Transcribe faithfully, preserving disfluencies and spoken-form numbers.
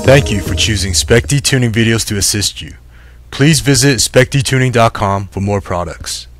Thank you for choosing Specdtuning videos to assist you. Please visit Specdtuning dot com for more products.